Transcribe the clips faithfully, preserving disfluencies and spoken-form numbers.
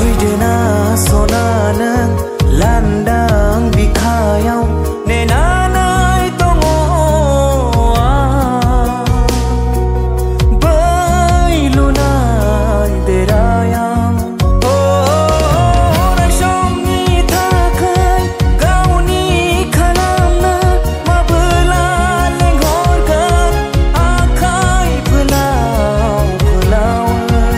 फैदोना सना नों लांदां बिखायाव नेनानै दङ बै लुनाय देरायाव अराय समनि थाखाय गावनि खालामनो माबोला लेंहरगोन आखाइ फोलाव फोलाव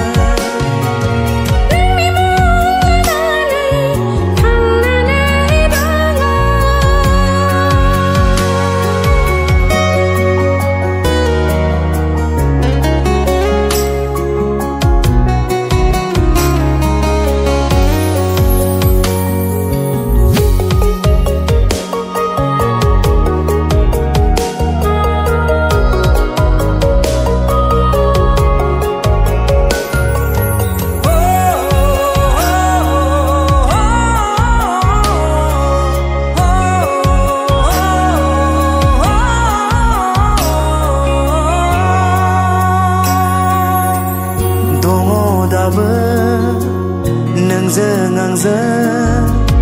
नोंजों आंजों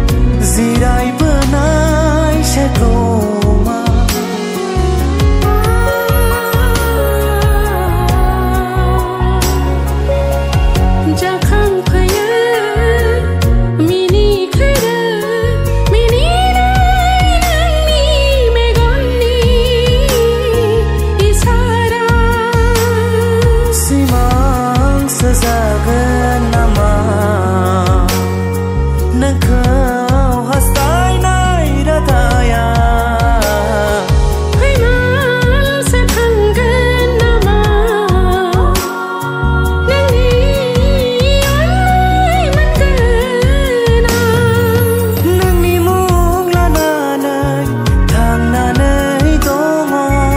जिरायबोनाय शेदमा जाखांफैयो मिनिखायो मिनिनाय नोंनि मेगननि इसारा सिमांसो जागोन नामा नोंखौ हास्थायनाय रादाया फैमालसो थांगोन नामा नोंनि अननाय मोनगोन आं नोंनि मुं लानानै थांनानै दङ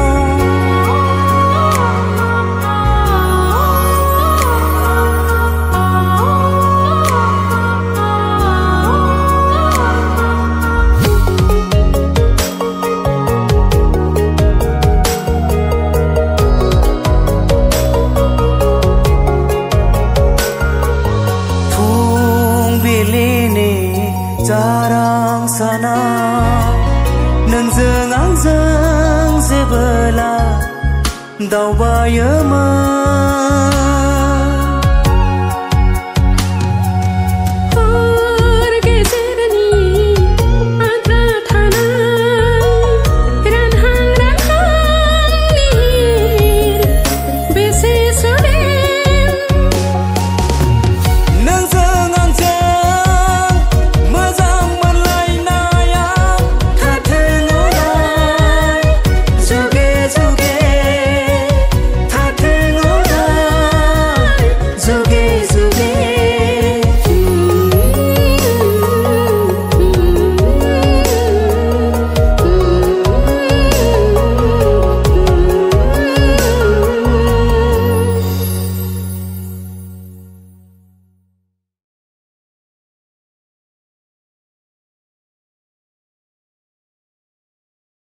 फुंबिलिनि जारां सानाव नोंजों आंजों जेबोला दावबायोमोन